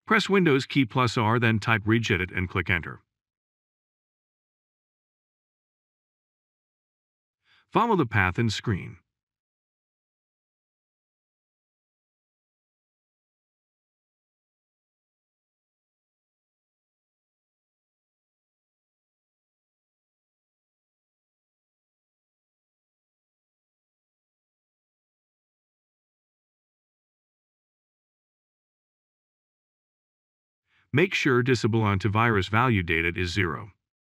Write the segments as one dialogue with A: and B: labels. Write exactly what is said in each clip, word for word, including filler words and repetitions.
A: Press Windows key plus R, then type regedit and click Enter. Follow the path in screen. Make sure Disable Antivirus Value Data is zero.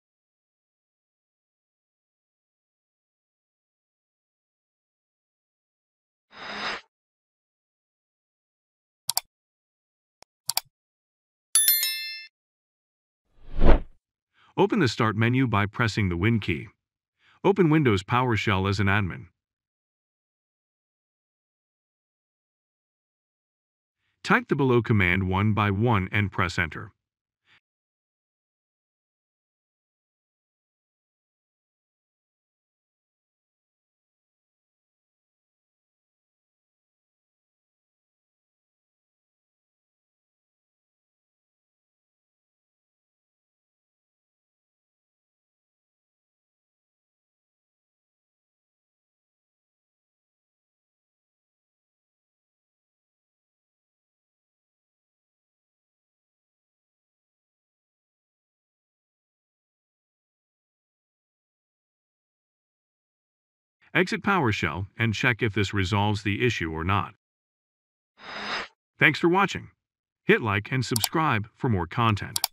A: Open the Start menu by pressing the Win key. Open Windows PowerShell as an admin. Type the below command one by one and press Enter. Exit PowerShell and check if this resolves the issue or not. Thanks for watching. Hit like and subscribe for more content.